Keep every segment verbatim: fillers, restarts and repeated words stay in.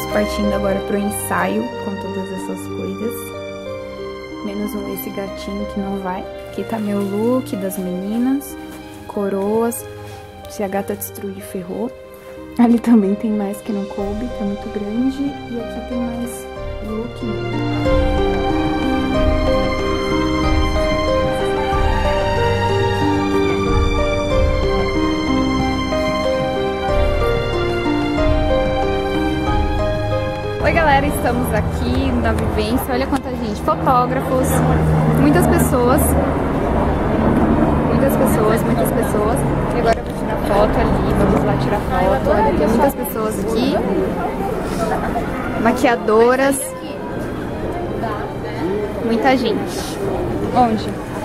partindo agora pro ensaio com todas essas coisas. Menos um esse gatinho que não vai. Aqui tá meu look das meninas. Coroas. Se a gata destruir, ferrou. Ali também tem mais que não coube, que é muito grande. E aqui tem mais look. Oi galera, estamos aqui na Vivência. Olha quanta gente, fotógrafos, muitas pessoas. Muitas pessoas, muitas pessoas. E agora eu vou tirar foto ali, vamos lá tirar foto. Olha, tem muitas pessoas aqui. Maquiadoras. Muita gente. Onde?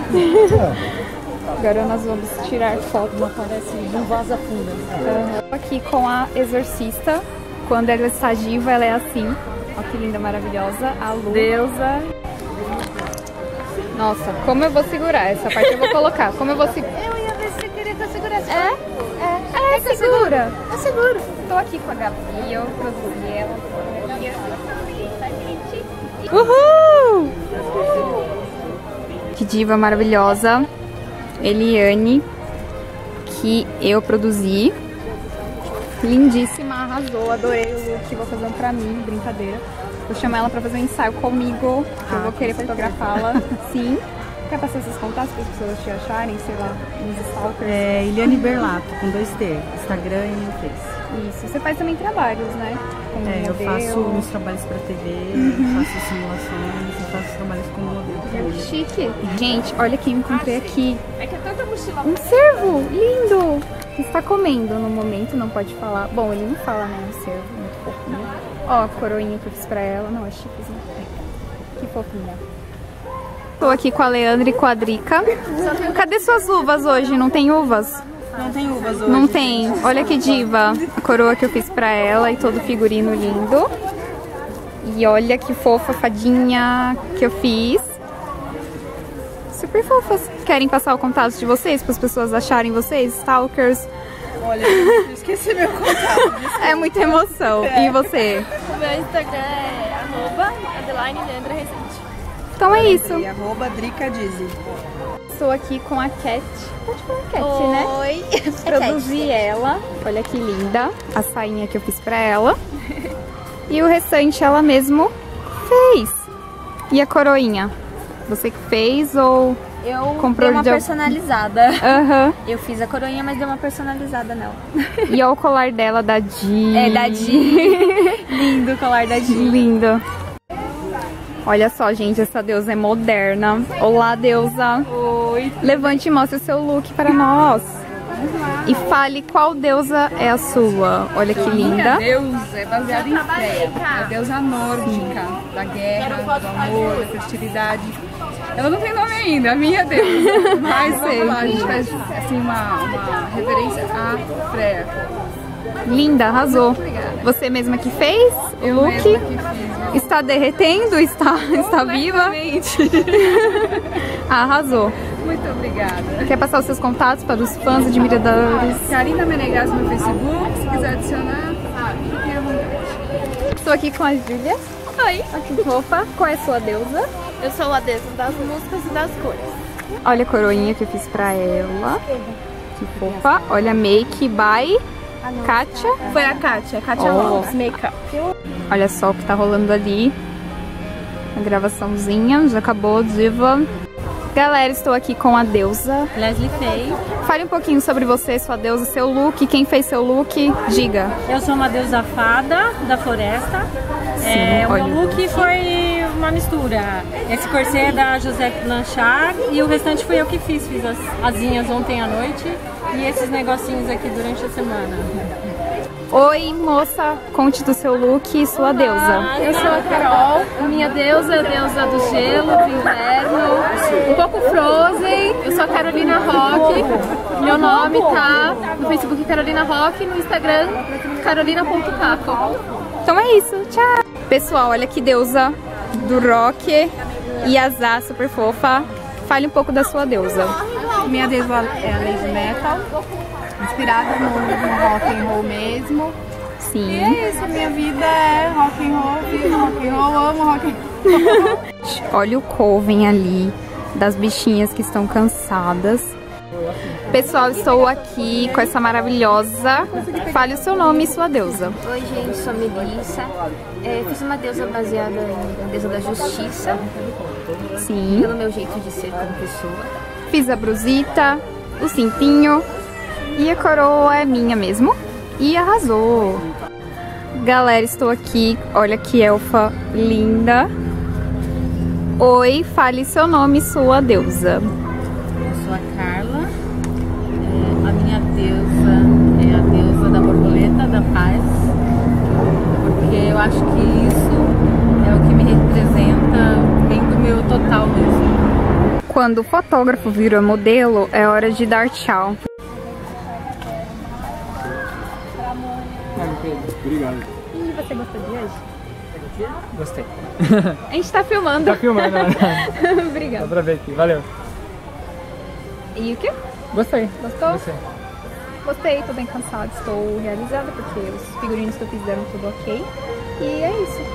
Agora nós vamos tirar foto. Não parece um vaza funda. Uhum. Aqui com a exorcista. Quando ela está diva, ela é assim. Olha que linda, maravilhosa. A Lu. Deusa. Nossa, como eu vou segurar? Essa parte eu vou colocar. Como eu vou segurar? Eu ia ver se você queria que eu segurasse. É? É, é, é segura. Eu seguro. Tô aqui com a Gabi, eu produzi ela. Uhul! Que diva maravilhosa. Eliane, que eu produzi. Lindíssima, arrasou, adorei o look, vou fazer um pra mim, brincadeira. Vou chamar ela pra fazer um ensaio comigo, que ah, eu vou querer fotografá-la. Sim. Quer passar esses contatos para as pessoas te acharem, sei lá, nos stalkers? É Eliane Berlato, com dois T, Instagram e no Face. Isso, você faz também trabalhos, né? Como é, modelo. Eu faço uns trabalhos pra T V, uhum. faço simulações, eu faço trabalhos como modelo também. Chique! Gente, olha quem eu encontrei aqui. É que é tanta mochila. Um cervo lindo! Que está comendo no momento, não pode falar. Bom, ele não fala, né? Um cervo, muito fofinho. Ó, a coroinha que eu fiz pra ela. Não, é chiquezinho. Que fofinha. Tô aqui com a Leandra e com a Drica. Cadê suas uvas hoje? Não tem uvas? Não tem uvas hoje. Não tem. Olha que diva. A coroa que eu fiz pra ela e todo figurino lindo. E olha que fofa fadinha que eu fiz. Super fofas. Querem passar o contato de vocês para as pessoas acharem vocês? Stalkers. Olha, eu esqueci meu contato. É muita emoção. É. E você? O meu Instagram é arroba Adeline Leandra Recente. Então é isso. E arroba Drica Dizzy. Estou aqui com a Cat. Pode falar Cat, Oi. né? Oi. Produzi ela. Olha que linda. A sainha que eu fiz pra ela. E o restante ela mesmo fez. E a coroinha? Você que fez ou eu comprou dei uma de... personalizada. Uhum. Eu fiz a coroinha, mas dei uma personalizada nela. E olha o colar dela da Di. É da Di. Lindo o colar da Di. Lindo. Olha só, gente, essa deusa é moderna. Olá, deusa. Oi. Levante e mostre o seu look para nós. E fale qual deusa é a sua. Olha que linda. Minha deusa é baseada em Freia, a deusa nórdica da guerra, do amor, da fertilidade. Ela não tem nome ainda, a minha deusa. Mas vamos lá, a gente faz assim, uma, uma reverência a Freia. Linda, arrasou. Você mesma que fez o Eu look? mesma que fiz. Está derretendo? Está, está viva? Arrasou. Muito obrigada. Quer passar os seus contatos para os fãs admiradores? Karina Menegas no Facebook, se quiser adicionar, fique à vontade. Estou aqui com a Júlia. Oi. Aqui, roupa. Qual é a sua deusa? Eu sou a deusa das músicas e das cores. Olha a coroinha que eu fiz pra ela. Que fofa. Olha a make by Kátia. Foi a Kátia, Kátia Oh. Lopes Makeup. Olha só o que tá rolando ali. A gravaçãozinha. Já acabou, diva. Galera, estou aqui com a deusa Leslie Fay. Fale um pouquinho sobre você, sua deusa, seu look. Quem fez seu look? Diga. Eu sou uma deusa fada da floresta. Sim, é, o olha. meu look foi uma mistura. Esse corset é da José Blanchard e o restante foi eu que fiz. Fiz as asinhas ontem à noite e esses negocinhos aqui durante a semana. Oi, moça, conte do seu look e sua deusa. Eu sou a Carol, minha deusa é a deusa do gelo, do inverno, um pouco Frozen. Eu sou a Carolina Rock, meu nome tá no Facebook Carolina Rock, no Instagram carolina ponto caco. Então é isso, tchau! Pessoal, olha que deusa do rock e azar super fofa. Fale um pouco da sua deusa. Minha deusa é a Lady Metal, inspirada no, no rock and roll mesmo. Sim. E é isso, a minha vida é rock and roll, vivo rock and roll, amo rock and roll. Olha o coven ali das bichinhas que estão cansadas. Pessoal, estou aqui com essa maravilhosa. Fale o seu nome e sua deusa. Oi, gente, sou a Melissa. É, fiz uma deusa baseada em deusa da justiça. Sim. Pelo meu jeito de ser como pessoa. Fiz a brusita, o cintinho e a coroa é minha mesmo. E arrasou. Galera, estou aqui. Olha que elfa linda. Oi, fale seu nome e sua deusa. Eu sou a Carla. É, a minha deusa é a deusa da borboleta, da paz. Porque eu acho que isso é o que me representa bem do meu total mesmo. Quando o fotógrafo vira modelo, é hora de dar tchau. Obrigado. E você gostou de hoje? Gostei. A gente tá filmando. Tá filmando, né? Obrigada. Dá pra ver aqui, valeu. E o quê? Gostei. Gostou? Gostei. Gostei, tô bem cansada, estou realizada porque os figurinos que eu fiz deram tudo ok. E é isso.